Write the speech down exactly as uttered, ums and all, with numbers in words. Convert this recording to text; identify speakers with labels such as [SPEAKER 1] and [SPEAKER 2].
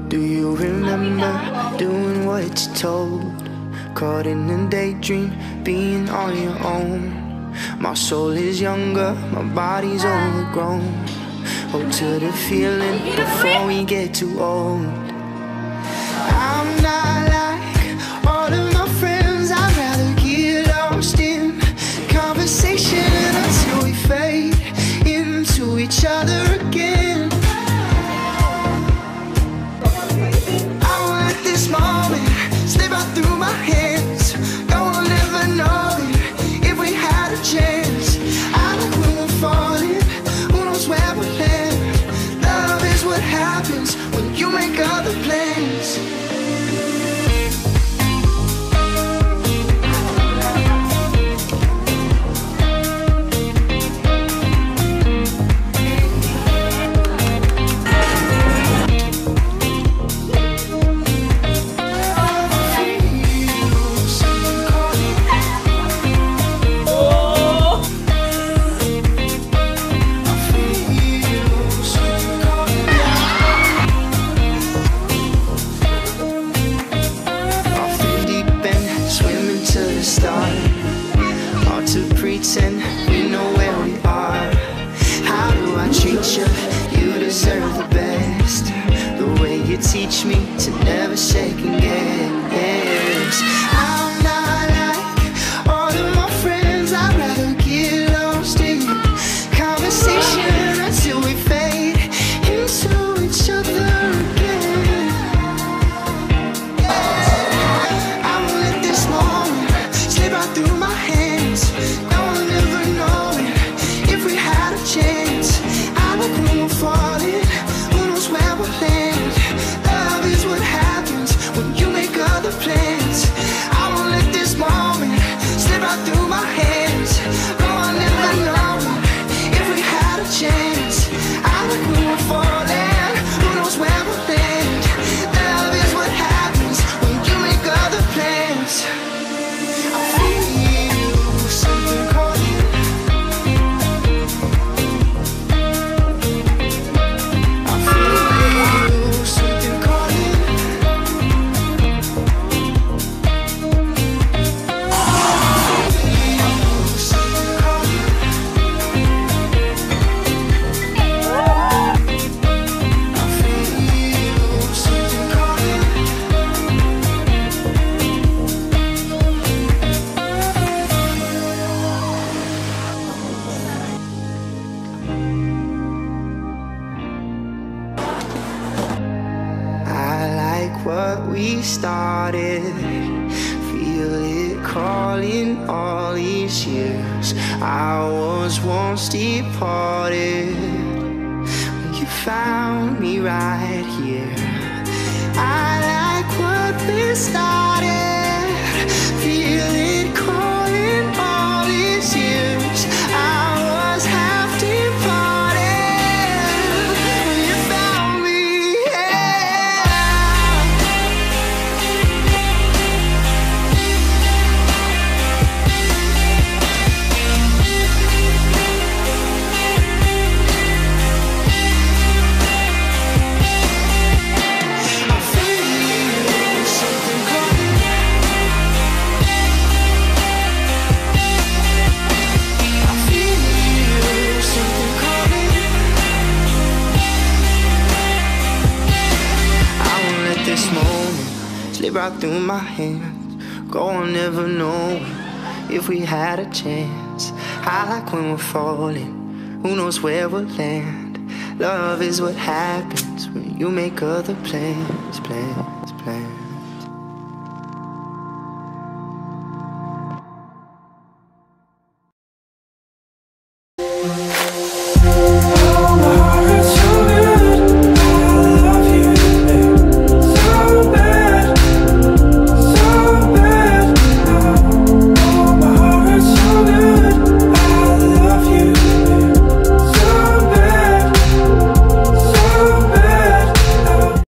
[SPEAKER 1] Do you remember doing what you're told? Caught in a daydream, being on your own. My soul is younger, my body's overgrown. Hold to the feeling before we get too old. I'm not like all of my friends. I'd rather get lost in conversation until we fade into each other again. I won't let this moment slip out through my hands. No one will ever know it if we had a chance. I like when we're falling, who knows where we'll land. Love is what happens when you make other plans. Pretend we know where we are. How do I treat you? You deserve the best. The way you teach me to never second guess. I'm not like all of my friends. I'd rather get lost in conversation until we fade into each other again. I won't let this moment slip right through my hands. Chance. I like when we're falling, who knows where we'll land. Love is what happens when you make other plans. I won't let this moment slip right through my hands. No, I'll never know if we had a chance. I like when we're falling, who knows where we'll land. Love is what happens when you make other plans. I feel something calling. What we started, feel it crawling all these years. I was once departed, you found me right here. I like what we started, feel it crawling all these years. I was half departed, you found me. Slip right through my hands. Go on never knowing if we had a chance. I like when we're falling, who knows where we'll land. Love is what happens when you make other plans, plans, plans.